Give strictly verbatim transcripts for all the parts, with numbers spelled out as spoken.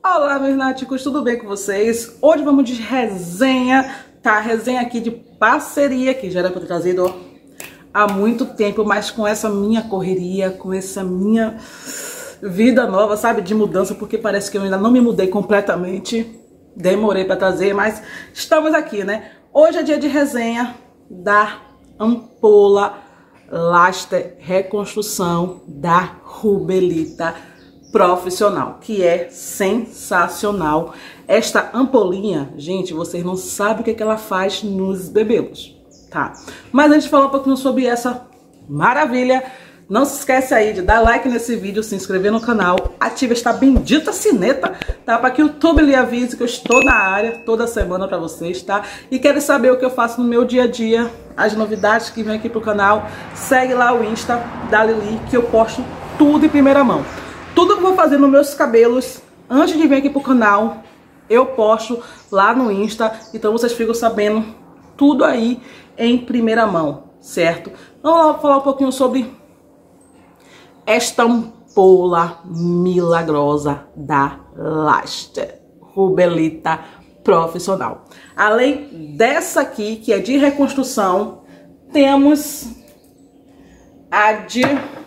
Olá, meus náticos, tudo bem com vocês? Hoje vamos de resenha, tá? Resenha aqui de parceria, que já era pra ter trazido ó, há muito tempo, mas com essa minha correria, com essa minha vida nova, sabe? De mudança, porque parece que eu ainda não me mudei completamente. Demorei pra trazer, mas estamos aqui, né? Hoje é dia de resenha da ampola Laster Reconstrução da Rubelita Profissional, que é sensacional. Esta ampolinha, gente, vocês não sabem o que, é que ela faz nos bebelos, tá? Mas antes de falar um pouquinho sobre essa maravilha, não se esquece aí de dar like nesse vídeo, se inscrever no canal, ativa esta bendita sineta, tá? Para que o YouTube lhe avise que eu estou na área toda semana para vocês, tá? E quer saber o que eu faço no meu dia a dia, as novidades que vem aqui pro canal, segue lá o Insta da Lili, que eu posto tudo em primeira mão. Tudo que eu vou fazer nos meus cabelos, antes de vir aqui pro canal, eu posto lá no Insta. Então vocês ficam sabendo tudo aí em primeira mão, certo? Vamos lá falar um pouquinho sobre esta ampola milagrosa da Laster Rubelita Profissional. Além dessa aqui, que é de reconstrução, temos a de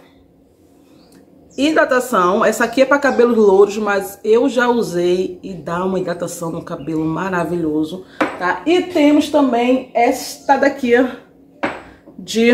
hidratação. Essa aqui é para cabelos louros, mas eu já usei e dá uma hidratação no cabelo maravilhoso, tá? E temos também esta daqui de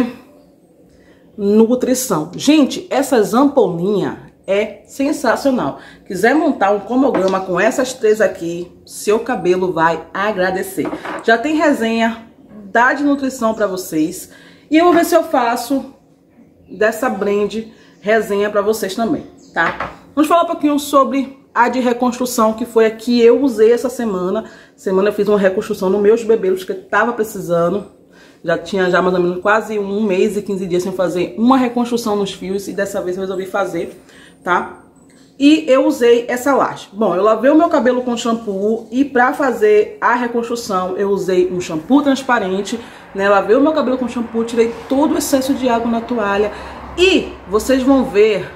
nutrição. Gente, essas ampolinhas é sensacional. Quiser montar um cronograma com essas três aqui, seu cabelo vai agradecer. Já tem resenha da de nutrição para vocês. E eu vou ver se eu faço dessa blend resenha para vocês também, tá? Vamos falar um pouquinho sobre a de reconstrução, que foi a que eu usei essa semana. Semana eu fiz uma reconstrução nos meus bebelos que eu tava precisando. Já tinha já mais ou menos quase um mês e quinze dias sem fazer uma reconstrução nos fios. E dessa vez eu resolvi fazer, tá? E eu usei essa laje. Bom, eu lavei o meu cabelo com shampoo. E pra fazer a reconstrução eu usei um shampoo transparente, né? Lavei o meu cabelo com shampoo, tirei todo o excesso de água na toalha. E vocês vão ver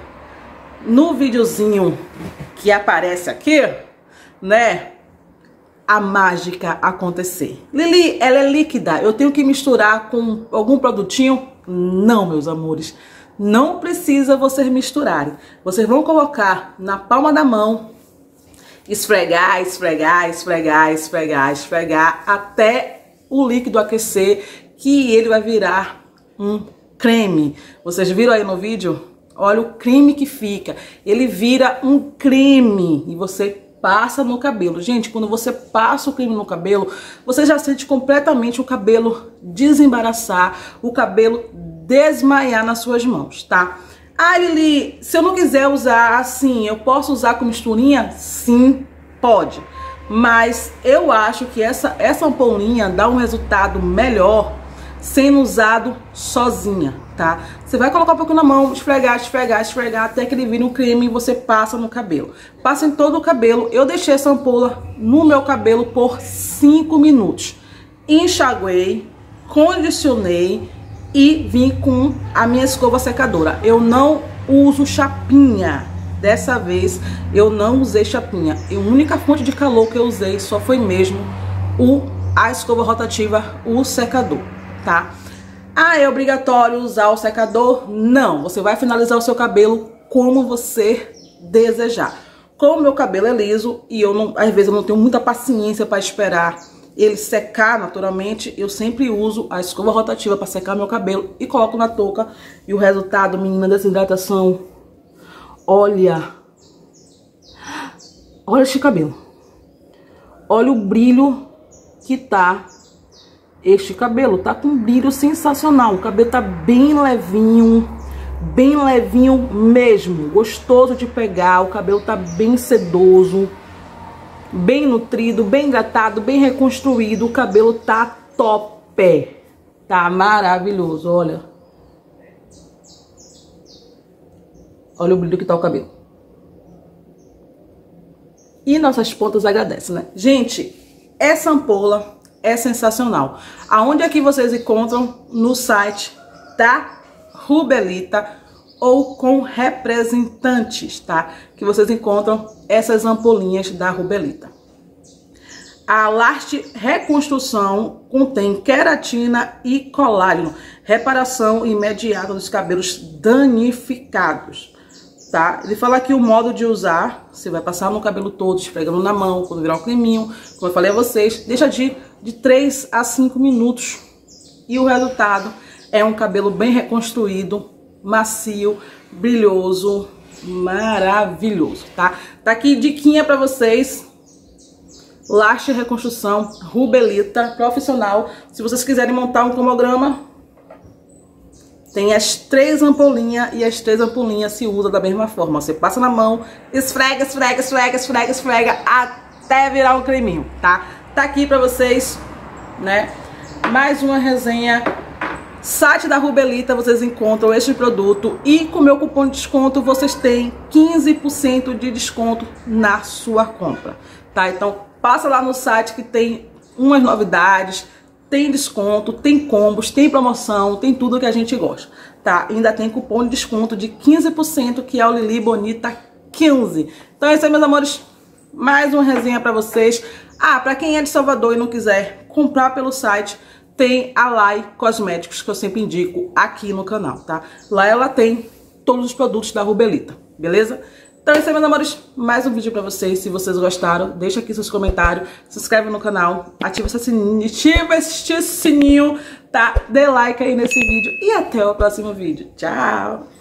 no videozinho que aparece aqui, né, a mágica acontecer. Lili, ela é líquida, eu tenho que misturar com algum produtinho? Não, meus amores, não precisa vocês misturarem. Vocês vão colocar na palma da mão, esfregar, esfregar, esfregar, esfregar, esfregar, até o líquido aquecer, que ele vai virar um creme. Vocês viram aí no vídeo? Olha o creme que fica. Ele vira um creme e você passa no cabelo. Gente, quando você passa o creme no cabelo, você já sente completamente o cabelo desembaraçar, o cabelo desmaiar nas suas mãos, tá? Ah, Lili, se eu não quiser usar assim, eu posso usar com misturinha? Sim, pode. Mas eu acho que essa, essa ampolinha dá um resultado melhor sendo usado sozinha, tá? Você vai colocar um pouco na mão, esfregar, esfregar, esfregar, até que ele vire um creme e você passa no cabelo. Passa em todo o cabelo. Eu deixei essa ampola no meu cabelo por cinco minutos. Enxaguei, condicionei e vim com a minha escova secadora. Eu não uso chapinha. Dessa vez eu não usei chapinha. E a única fonte de calor que eu usei só foi mesmo o, a escova rotativa, o secador. Tá? Ah, é obrigatório usar o secador? Não, você vai finalizar o seu cabelo como você desejar. Como o meu cabelo é liso e eu não, às vezes eu não tenho muita paciência para esperar ele secar naturalmente, eu sempre uso a escova rotativa para secar meu cabelo e coloco na touca. E o resultado, menina, dessa hidratação, olha, olha este cabelo, olha o brilho que tá. Este cabelo tá com um brilho sensacional. O cabelo tá bem levinho, bem levinho mesmo. Gostoso de pegar. O cabelo tá bem sedoso, bem nutrido, bem hidratado, bem reconstruído. O cabelo tá top. Tá maravilhoso, olha. Olha o brilho que tá o cabelo. E nossas pontas agradecem, né? Gente, essa ampola é sensacional. Aonde é que vocês encontram? No site da Rubelita ou com representantes, tá? Que vocês encontram essas ampolinhas da Rubelita. A Last Reconstrução contém queratina e colágeno, reparação imediata dos cabelos danificados, tá? Ele fala aqui o modo de usar, você vai passar no cabelo todo, esfregando na mão, quando virar um creminho, como eu falei a vocês, deixa de, de três a cinco minutos e o resultado é um cabelo bem reconstruído, macio, brilhoso, maravilhoso, tá? Tá aqui diquinha pra vocês. Last Reconstrução Rubelita Profissional. Se vocês quiserem montar um cromograma, tem as três ampolinhas e as três ampolinhas se usa da mesma forma. Você passa na mão, esfrega, esfrega, esfrega, esfrega, esfrega, até virar um creminho, tá? Tá aqui pra vocês, né? Mais uma resenha. Site da Rubelita, vocês encontram este produto e com meu cupom de desconto vocês têm quinze por cento de desconto na sua compra, tá? Então passa lá no site que tem umas novidades, tem desconto, tem combos, tem promoção, tem tudo que a gente gosta, tá? Ainda tem cupom de desconto de quinze por cento que é o Lili Bonita quinze. Então é isso aí, meus amores, mais uma resenha pra vocês. Ah, pra quem é de Salvador e não quiser comprar pelo site, tem a Lai Cosméticos, que eu sempre indico aqui no canal, tá? Lá ela tem todos os produtos da Rubelita, beleza? Então é isso aí, meus amores, mais um vídeo pra vocês. Se vocês gostaram, deixa aqui seus comentários, se inscreve no canal, ativa esse sininho, ativa esse sininho, tá? Dê like aí nesse vídeo e até o próximo vídeo. Tchau!